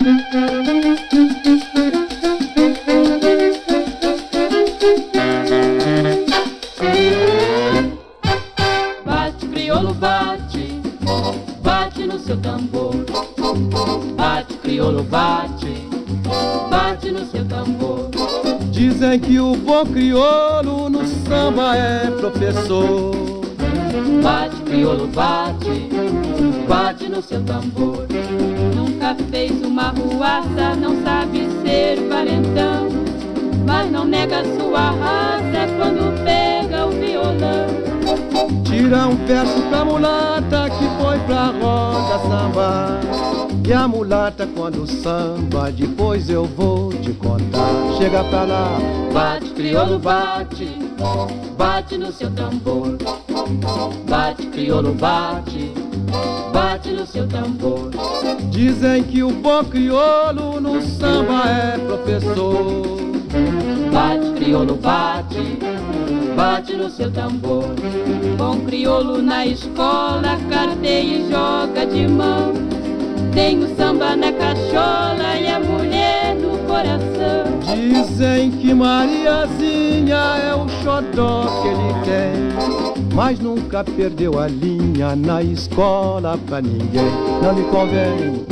Bate, crioulo, bate, bate no seu tambor. Bate, crioulo, bate, bate no seu tambor. Dizem que o bom crioulo no samba é professor. Bate, crioulo, bate, bate no seu tambor. Nunca fez uma ruaça, não sabe ser valentão, mas não nega sua raça quando pega o violão. Tira um verso pra mulata que foi pra roda samba. E a mulata quando samba, depois eu vou te contar. Chega pra lá. Bate, crioulo, bate, bate no seu tambor. Bate, crioulo, bate, bate no seu tambor. Dizem que o bom crioulo no samba é professor. Bate, crioulo, bate, bate no seu tambor. Bom crioulo na escola, carteia e joga de mão. Tem o samba na cachola e a mulher no coração. Dizem que Mariazinha é o xodó que ele tem, mas nunca perdeu a linha na escola pra ninguém. Não lhe convém.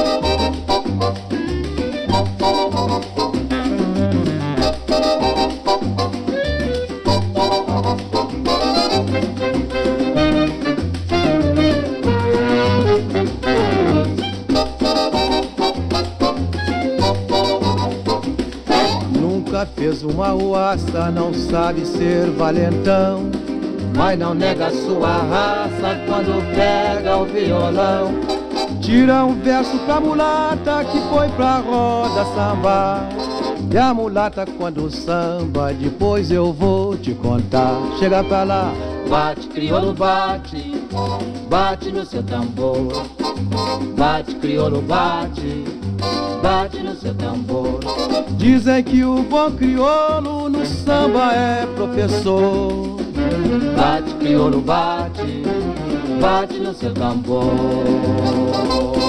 Fez uma ruaça, não sabe ser valentão, mas não nega sua raça quando pega o violão. Tira um verso pra mulata que foi pra roda samba. E a mulata quando samba, depois eu vou te contar. Chega pra lá. Bate, crioulo, bate, bate no seu tambor. Bate, crioulo, bate, bate no seu tambor. Dizem que o bom crioulo no samba é professor. Bate, crioulo, bate, bate no seu tambor.